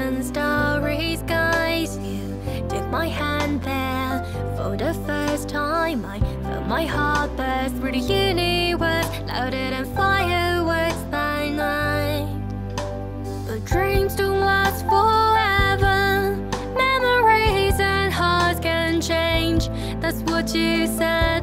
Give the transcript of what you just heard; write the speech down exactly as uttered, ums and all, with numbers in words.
and starry skies. You took my hand there for the first time. I felt my heart burst through the universe, louder than fireworks by night. But dreams don't last forever. Memories and hearts can change. That's what you said.